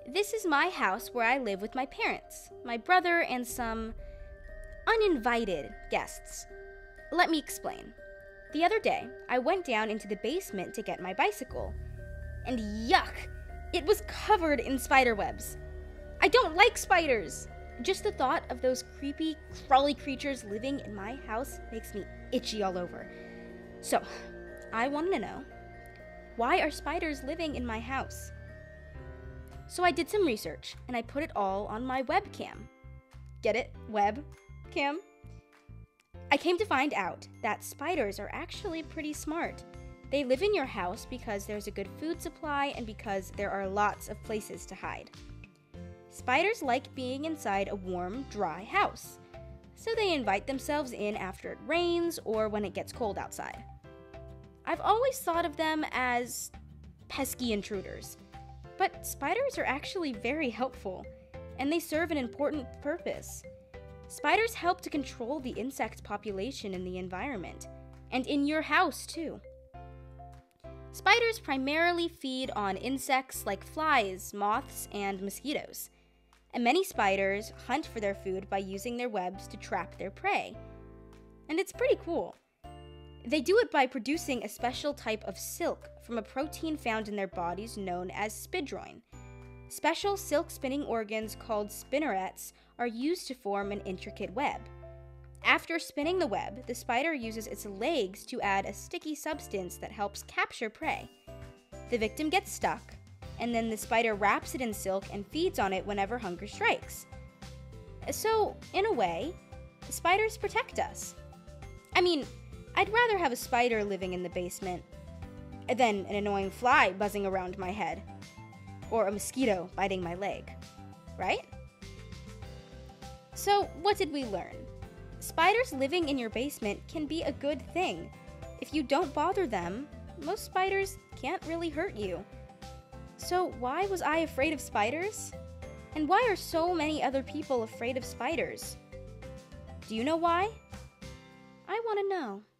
This is my house where I live with my parents, my brother, and some uninvited guests. Let me explain. The other day, I went down into the basement to get my bicycle, and yuck! It was covered in spider webs. I don't like spiders! Just the thought of those creepy, crawly creatures living in my house makes me itchy all over. So, I wanted to know, why are spiders living in my house? So I did some research, and I put it all on my webcam. Get it? Webcam? I came to find out that spiders are actually pretty smart. They live in your house because there's a good food supply and because there are lots of places to hide. Spiders like being inside a warm, dry house, so they invite themselves in after it rains or when it gets cold outside. I've always thought of them as pesky intruders, but spiders are actually very helpful, and they serve an important purpose. Spiders help to control the insect population in the environment, and in your house too. Spiders primarily feed on insects like flies, moths, and mosquitoes. And many spiders hunt for their food by using their webs to trap their prey. And it's pretty cool. They do it by producing a special type of silk from a protein found in their bodies known as spidroin. Special silk spinning organs called spinnerets are used to form an intricate web. After spinning the web, the spider uses its legs to add a sticky substance that helps capture prey. The victim gets stuck, and then the spider wraps it in silk and feeds on it whenever hunger strikes. So, in a way, spiders protect us. I mean, I'd rather have a spider living in the basement than an annoying fly buzzing around my head, or a mosquito biting my leg, right? So, what did we learn? Spiders living in your basement can be a good thing. If you don't bother them, most spiders can't really hurt you. So why was I afraid of spiders? And why are so many other people afraid of spiders? Do you know why? I want to know.